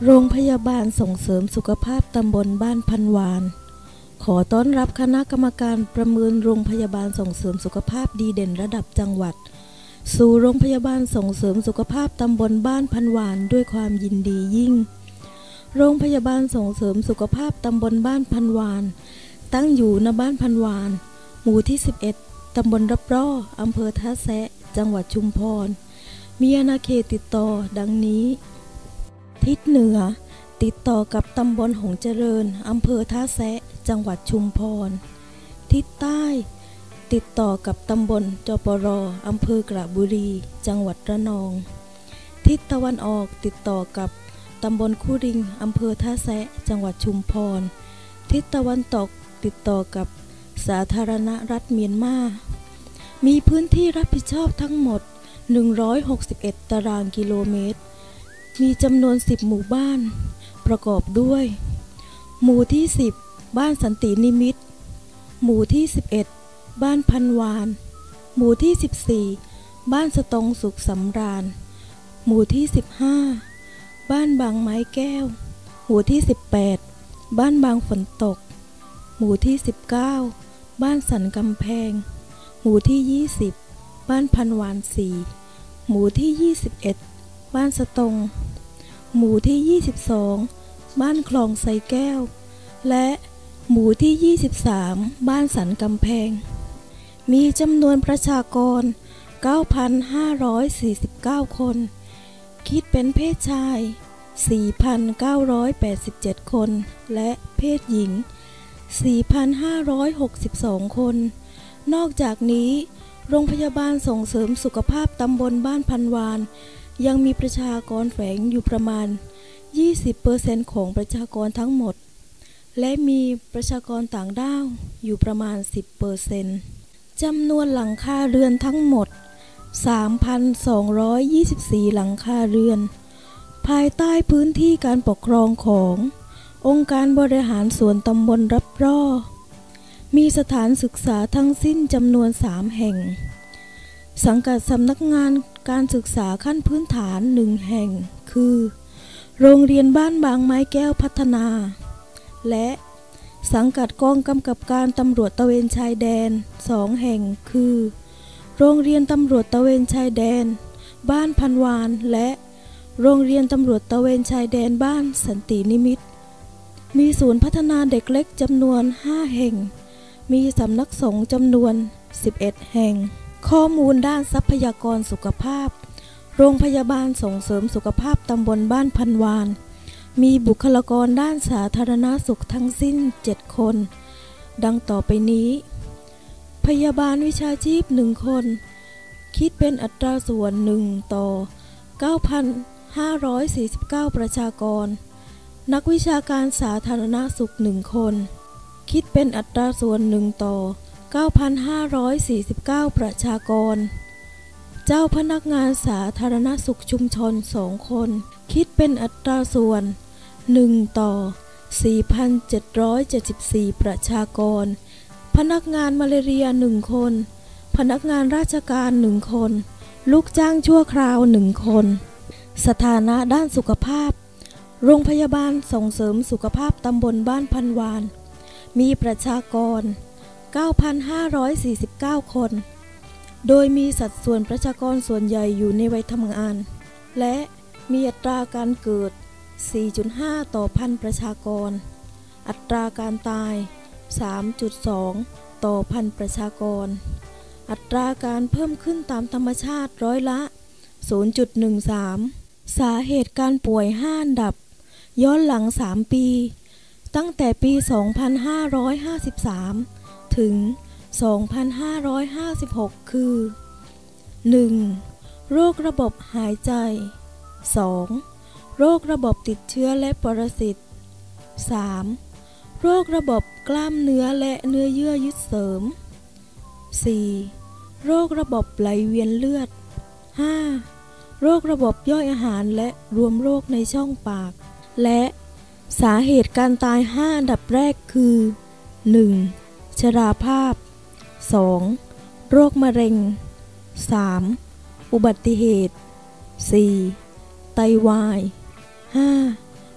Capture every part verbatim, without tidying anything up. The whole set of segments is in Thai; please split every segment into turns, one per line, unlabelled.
โรงพยาบาลส่งเสริมสุขภาพตำบลบ้านพันวานขอต้อนรับคณะกรรมการประเมินโรงพยาบาลส่งเสริมสุขภาพดีเด่นระดับจังหวัดสู่โรงพยาบาลส่งเสริมสุขภาพตำบลบ้านพันวานด้วยความยินดียิ่งโรงพยาบาลส่งเสริมสุขภาพตำบลบ้านพันวานตั้งอยู่ณบ้านพันวานหมู่ที่สิบเอ็ดตำบลรับร่ออำเภอท่าแซะจังหวัดชุมพรมีอาณาเขตติดต่อดังนี้ทิศเหนือติดต่อกับตำบลหงเจริญอำเภอท่าแซะจังหวัดชุมพรทิศใต้ติดต่อกับตำบลจปรอำเภอกระบุรีจังหวัดระนองทิศตะวันออกติดต่อกับตำบลคูริงอำเภอท่าแซะจังหวัดชุมพรทิศตะวันตกติดต่อกับสาธารณรัฐเมียนมามีพื้นที่รับผิดชอบทั้งหมดหนึ่งร้อยหกสิบเอ็ดตารางกิโลเมตรมีจำนวนสิบหมู่บ้านประกอบด้วยหมู่ที่สิบบ้านสันตินิมิตรหมู่ที่สิบเอ็ดบ้านพันวานหมู่ที่สิบสี่บ้านสตงสุขสำราญหมู่ที่สิบห้าบ้านบางไม้แก้วหมู่ที่สิบแปดบ้านบางฝนตกหมู่ที่สิบเก้าบ้านสันกำแพงหมู่ที่ยี่สิบบ้านพันวานสี่หมู่ที่ยี่สิบเอ็ดบ้านสตงหมู่ที่ยี่สิบสองบ้านคลองไซแก้วและหมู่ที่ยี่สิบสามบ้านสันกำแพงมีจำนวนประชากร เก้าพันห้าร้อยสี่สิบเก้า คนคิดเป็นเพศชาย สี่พันเก้าร้อยแปดสิบเจ็ด คนและเพศหญิง สี่พันห้าร้อยหกสิบสอง คนนอกจากนี้โรงพยาบาลส่งเสริมสุขภาพตำบลบ้านพันวานยังมีประชากรแฝงอยู่ประมาณ ยี่สิบเปอร์เซ็นต์ ของประชากรทั้งหมดและมีประชากรต่างด้าวอยู่ประมาณ สิบเปอร์เซ็นต์ จำนวนหลังคาเรือนทั้งหมด สามพันสองร้อยยี่สิบสี่ หลังคาเรือนภายใต้พื้นที่การปกครองขององค์การบริหารส่วนตำบลรับร่อมีสถานศึกษาทั้งสิ้นจำนวนสามแห่งสังกัดสำนักงานการศึกษาขั้นพื้นฐานหนึ่งแห่งคือโรงเรียนบ้านบางไม้แก้วพัฒนาและสังกัดกองกำกับการตำรวจตระเวนชายแดนสองแห่งคือโรงเรียนตำรวจตระเวนชายแดนบ้านพันวานและโรงเรียนตำรวจตระเวนชายแดนบ้านสันตินิมิตรมีศูนย์พัฒนาเด็กเล็กจำนวนห้าแห่งมีสำนักสงฆ์จำนวนสิบเอ็ดแห่งข้อมูลด้านทรัพยากรสุขภาพโรงพยาบาลส่งเสริมสุขภาพตำบลบ้านพันวานมีบุคลากรด้านสาธารณสุขทั้งสิ้นเจ็ดคนดังต่อไปนี้พยาบาลวิชาชีพหนึ่งคนคิดเป็นอัตราส่วนหนึ่งต่อ เก้าพันห้าร้อยสี่สิบเก้า ประชากรนักวิชาการสาธารณสุขหนึ่งคนคิดเป็นอัตราส่วนหนึ่งต่อ เก้าพันห้าร้อยสี่สิบเก้า ประชากรเจ้าพนักงานสาธารณสุขชุมชนสองคนคิดเป็นอัตราส่วนหนึ่งต่อ สี่พันเจ็ดร้อยเจ็ดสิบสี่ ประชากรพนักงานมาเลเรียหนึ่งคนพนักงานราชการหนึ่งคนลูกจ้างชั่วคราวหนึ่งคนสถานะด้านสุขภาพโรงพยาบาลส่งเสริมสุขภาพตำบลบ้านพันวานมีประชากร เก้าพันห้าร้อยสี่สิบเก้า คนโดยมีสัดส่วนประชากรส่วนใหญ่อยู่ในวัยทำงานและมีอัตราการเกิด สี่จุดห้า ต่อพันประชากรอัตราการตาย สามจุดสอง ต่อพันประชากรอัตราการเพิ่มขึ้นตามธรรมชาติร้อยละ ศูนย์จุดหนึ่งสาม สาเหตุการป่วยห้าอันดับย้อนหลังสามปีตั้งแต่ปี สองพันห้าร้อยห้าสิบสาม ถึง สองพันห้าร้อยห้าสิบหก คือ หนึ่ง โรคระบบหายใจ สอง โรคระบบติดเชื้อและปรสิต สาม โรคระบบกล้ามเนื้อและเนื้อเยื่อยึดเสริม สี่ โรคระบบไหลเวียนเลือด ห้า โรคระบบย่อยอาหารและรวมโรคในช่องปากและสาเหตุการตายห้าอันดับแรกคือ หนึ่ง ชราภาพ สอง โรคมะเร็ง สาม อุบัติเหตุ สี่ ไตวาย ห้า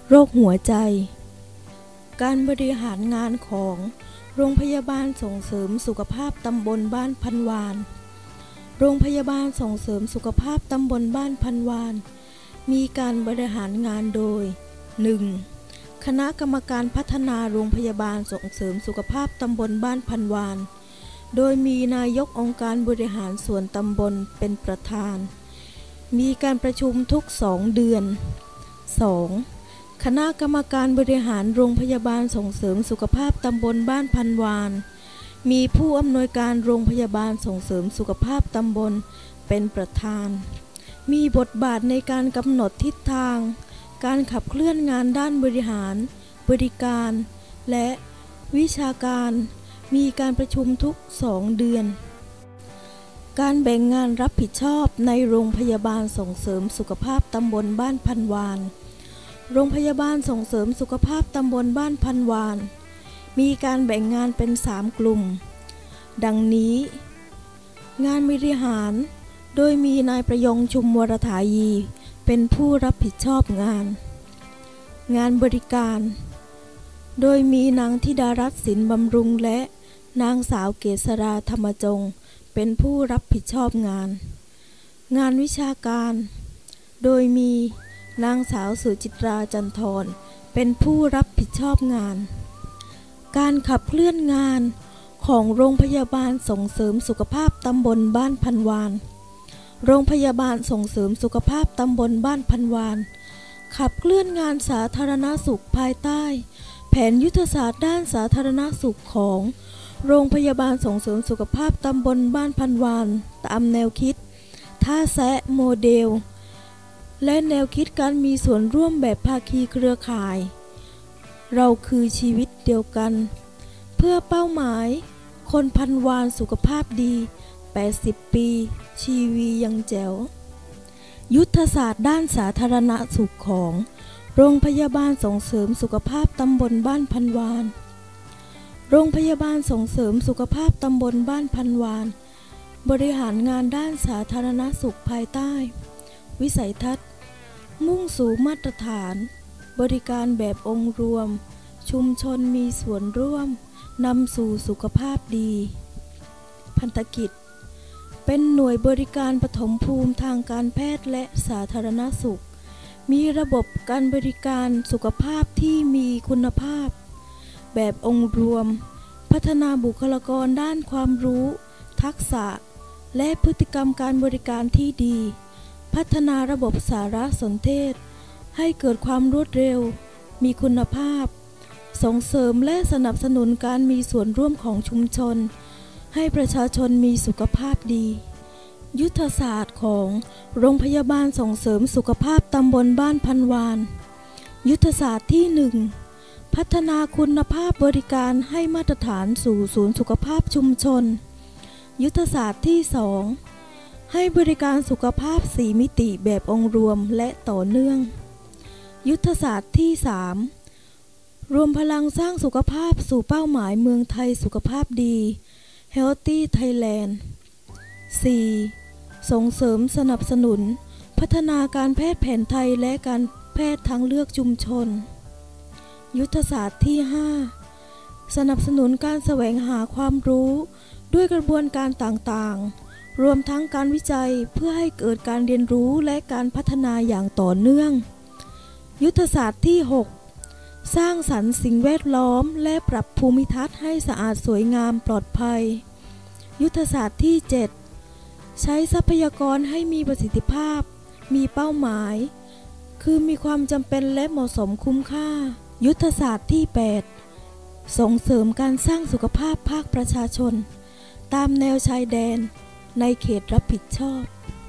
โรคหัวใจการบริหารงานของโรงพยาบาลส่งเสริมสุขภาพตำบลบ้านพันวานโรงพยาบาลส่งเสริมสุขภาพตำบลบ้านพันวานมีการบริหารงานโดย หนึ่ง. คณะกรรมการพัฒนาโรงพยาบาลส่งเสริมสุขภาพตำบลบ้านพันวานโดยมีนายกองค์การบริหารส่วนตำบลเป็นประธานมีการประชุมทุกสองเดือน สอง. คณะกรรมการบริหารโรงพยาบาลส่งเสริมสุขภาพตำบลบ้านพันวานมีผู้อำนวยการโรงพยาบาลส่งเสริมสุขภาพตำบลเป็นประธานมีบทบาทในการกำหนดทิศทางการขับเคลื่อนงานด้านบริหารบริการและวิชาการมีการประชุมทุกสองเดือนการแบ่งงานรับผิดชอบในโรงพยาบาลส่งเสริมสุขภาพตำบลบ้านพันวานโรงพยาบาลส่งเสริมสุขภาพตำบลบ้านพันวานมีการแบ่งงานเป็นสามกลุ่มดังนี้งานบริหารโดยมีนายประยงชุมวรถายีเป็นผู้รับผิดชอบงานงานบริการโดยมีนางธิดารัตน์สินบำรุงและนางสาวเกษราธรรมจงเป็นผู้รับผิดชอบงานงานวิชาการโดยมีนางสาวสุจิตราจันทรเป็นผู้รับผิดชอบงานการขับเคลื่อนงานของโรงพยาบาลส่งเสริมสุขภาพตำบลบ้านพันวานโรงพยาบาลส่งเสริมสุขภาพตำบลบ้านพันวานขับเคลื่อนงานสาธารณสุขภายใต้แผนยุทธศาสตร์ด้านสาธารณสุขของโรงพยาบาลส่งเสริมสุขภาพตำบลบ้านพันวานตามแนวคิดท่าแซะโมเดลและแนวคิดการมีส่วนร่วมแบบภาคีเครือข่ายเราคือชีวิตเดียวกันเพื่อเป้าหมายคนพันวานสุขภาพดีแปดสิบปีชีวียังแจ๋วยุทธศาสตร์ด้านสาธารณสุขของโรงพยาบาลส่งเสริมสุขภาพตำบลบ้านพันวานโรงพยาบาลส่งเสริมสุขภาพตำบลบ้านพันวานบริหารงานด้านสาธารณสุขภายใต้วิสัยทัศน์มุ่งสู่มาตรฐานบริการแบบองค์รวมชุมชนมีส่วนร่วมนำสู่สุขภาพดีพันธกิจเป็นหน่วยบริการปฐมภูมิทางการแพทย์และสาธารณสุขมีระบบการบริการสุขภาพที่มีคุณภาพแบบองค์รวมพัฒนาบุคลากรด้านความรู้ทักษะและพฤติกรรมการบริการที่ดีพัฒนาระบบสารสนเทศให้เกิดความรวดเร็วมีคุณภาพส่งเสริมและสนับสนุนการมีส่วนร่วมของชุมชนให้ประชาชนมีสุขภาพดียุทธศาสตร์ของโรงพยาบาลส่งเสริมสุขภาพตำบลบ้านพันวานยุทธศาสตร์ที่หนึ่งพัฒนาคุณภาพบริการให้มาตรฐานสู่ศูนย์สุขภาพชุมชนยุทธศาสตร์ที่สองให้บริการสุขภาพสี่มิติแบบองค์รวมและต่อเนื่องยุทธศาสตร์ที่สามรวมพลังสร้างสุขภาพสู่เป้าหมายเมืองไทยสุขภาพดี Healthy Thailand สี่. ส่งเสริมสนับสนุนพัฒนาการแพทย์แผนไทยและการแพทย์ทางเลือกชุมชนยุทธศาสตร์ที่ห้าสนับสนุนการแสวงหาความรู้ด้วยกระบวนการต่างๆรวมทั้งการวิจัยเพื่อให้เกิดการเรียนรู้และการพัฒนาอย่างต่อเนื่องยุทธศาสตร์ที่หกสร้างสรรค์สิ่งแวดล้อมและปรับภูมิทัศน์ให้สะอาดสวยงามปลอดภัยยุทธศาสตร์ที่เจ็ดใช้ทรัพยากรให้มีประสิทธิภาพมีเป้าหมายคือมีความจำเป็นและเหมาะสมคุ้มค่ายุทธศาสตร์ที่แปดส่งเสริมการสร้างสุขภาพภาคประชาชนตามแนวชายแดนในเขตรับผิดชอบ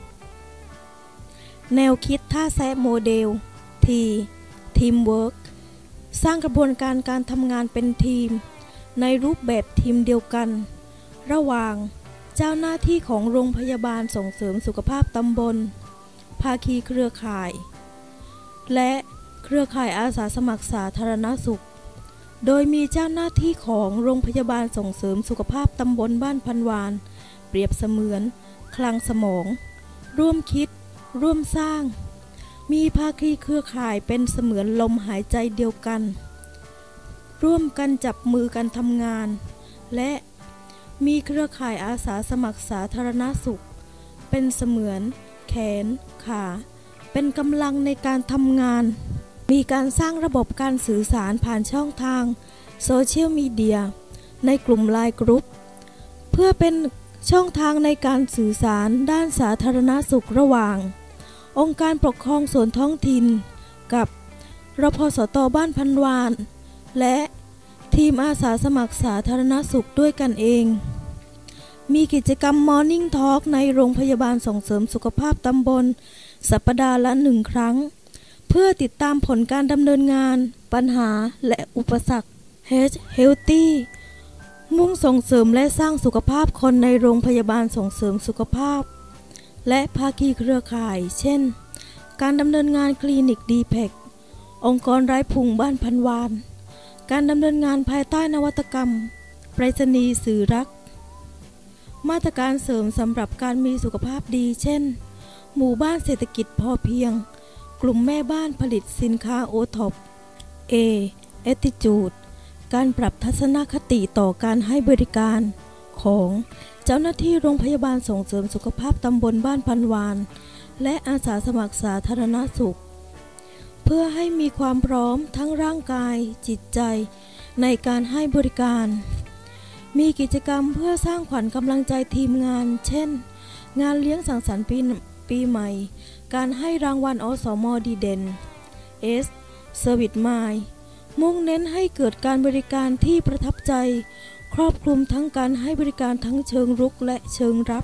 แนวคิดท่าแซะโมเดล ที ทีมเวิร์คสร้างกระบวนการการทำงานเป็นทีมในรูปแบบทีมเดียวกันระหว่างเจ้าหน้าที่ของโรงพยาบาลส่งเสริมสุขภาพตำบลภาคีเครือข่ายและเครือข่ายอาสาสมัครสาธารณสุขโดยมีเจ้าหน้าที่ของโรงพยาบาลส่งเสริมสุขภาพตำบลบ้านพันวานเปรียบเสมือนคลังสมองร่วมคิดร่วมสร้างมีภาคีเครือข่ายเป็นเสมือนลมหายใจเดียวกันร่วมกันจับมือกันทำงานและมีเครือข่ายอาสาสมัครสาธารณสุขเป็นเสมือนแขนขาเป็นกำลังในการทำงานมีการสร้างระบบการสื่อสารผ่านช่องทางโซเชียลมีเดียในกลุ่มไลน์กรุ๊ปเพื่อเป็นช่องทางในการสื่อสารด้านสาธารณสุขระหว่างองค์การปกครองส่วนท้องถิ่นกับรพสตบ้านพันวานและทีมอาสาสมัครสาธารณสุขด้วยกันเองมีกิจกรรม Morning Talk ในโรงพยาบาลส่งเสริมสุขภาพตำบลสัปดาห์ละหนึ่งครั้งเพื่อติดตามผลการดำเนินงานปัญหาและอุปสรรค Healthy มุ่งส่งเสริมและสร้างสุขภาพคนในโรงพยาบาลส่งเสริมสุขภาพและภาคีเครือข่ายเช่นการดำเนินงานคลินิก ดี พี อี ซี องค์กรไร้พุงบ้านพันวานการดำเนินงานภายใต้นวัตกรรมไปรษณีย์สื่อรักมาตรการเสริมสำหรับการมีสุขภาพดีเช่นหมู่บ้านเศรษฐกิจพอเพียงกลุ่มแม่บ้านผลิตสินค้าโอท็อป A Attitude การปรับทัศนคติต่อการให้บริการของเจ้าหน้าที่โรงพยาบาลส่งเสริมสุขภาพตำบลบ้านพันวานและอาสาสมัครสาธารณสุขเพื่อให้มีความพร้อมทั้งร่างกายจิตใจในการให้บริการมีกิจกรรมเพื่อสร้างขวัญกำลังใจทีมงานเช่นงานเลี้ยงสังสรรค์ปีปีใหม่การให้รางวัลอสม.ดีเด่น S Service Mile มุ่งเน้นให้เกิดการบริการที่ประทับใจครอบคลุมทั้งการให้บริการทั้งเชิงรุกและเชิงรับ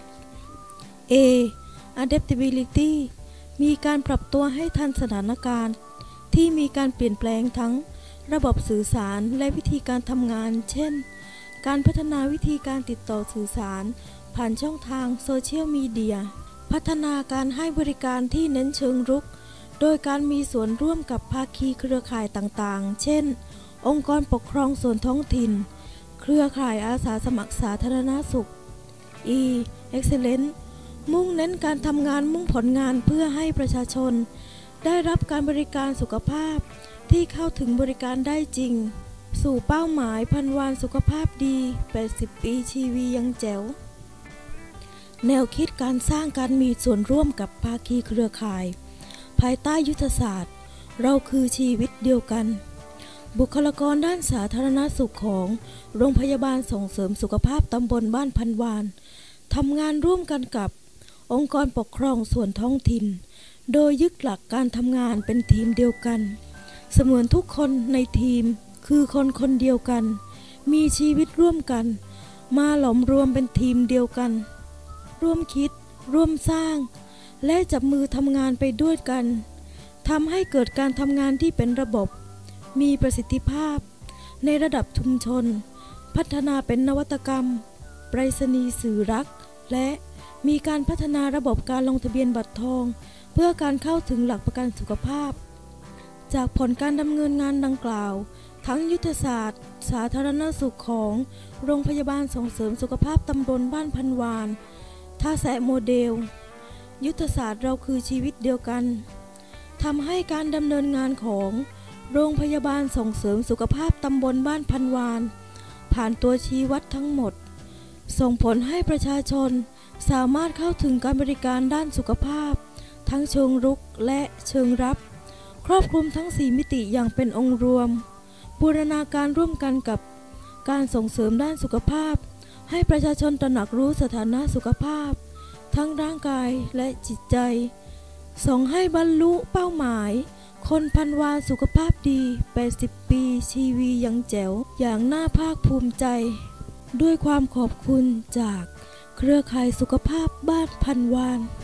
A Adaptability มีการปรับตัวให้ทันสถานการณ์ที่มีการเปลี่ยนแปลงทั้งระบบสื่อสารและวิธีการทำงานเช่นการพัฒนาวิธีการติดต่อสื่อสารผ่านช่องทางโซเชียลมีเดียพัฒนาการให้บริการที่เน้นเชิงรุกโดยการมีส่วนร่วมกับภาคีเครือข่ายต่างๆเช่นองค์กรปกครองส่วนท้องถิ่นเครือข่ายอาสาสมัครสาธารณสุข E Excellence มุ่งเน้นการทำงานมุ่งผลงานเพื่อให้ประชาชนได้รับการบริการสุขภาพที่เข้าถึงบริการได้จริงสู่เป้าหมายพันวานสุขภาพดีแปดสิบปีชีวียังแจ๋วแนวคิดการสร้างการมีส่วนร่วมกับภาคีเครือข่ายภายใต้ยุทธศาสตร์เราคือชีวิตเดียวกันบุคลากรด้านสาธารณสุขของโรงพยาบาลส่งเสริมสุขภาพตำบลบ้านพันวานทำงานร่วมกันกับองค์กรปกครองส่วนท้องถิ่นโดยยึดหลักการทำงานเป็นทีมเดียวกันเสมือนทุกคนในทีมคือคนคนเดียวกันมีชีวิตร่วมกันมาหลอมรวมเป็นทีมเดียวกันร่วมคิดร่วมสร้างและจับมือทำงานไปด้วยกันทำให้เกิดการทำงานที่เป็นระบบมีประสิทธิภาพในระดับชุมชนพัฒนาเป็นนวัตกรรมไปรษณีย์สื่อรักและมีการพัฒนาระบบการลงทะเบียนบัตรทองเพื่อการเข้าถึงหลักประกันสุขภาพจากผลการดำเนินงานดังกล่าวทั้งยุทธศาสตร์สาธารณสุขของโรงพยาบาลส่งเสริมสุขภาพตำบลบ้านพันวานท่าแสะโมเดลยุทธศาสตร์เราคือชีวิตเดียวกันทำให้การดำเนินงานของโรงพยาบาลส่งเสริมสุขภาพตำบลบ้านพันวานผ่านตัวชี้วัดทั้งหมดส่งผลให้ประชาชนสามารถเข้าถึงการบริการด้านสุขภาพทั้งเชิงรุกและเชิงรับครอบคลุมทั้งสี่มิติอย่างเป็นองค์รวมบูรณาการร่วมกันกับการส่งเสริมด้านสุขภาพให้ประชาชนตระหนักรู้สถานะสุขภาพทั้งร่างกายและจิตใจส่งให้บรรลุเป้าหมายคนพันวานสุขภาพดีแปดสิบปีชีวียังแจ๋วอย่างน่าภาคภูมิใจด้วยความขอบคุณจากเครือข่ายสุขภาพบ้านพันวาน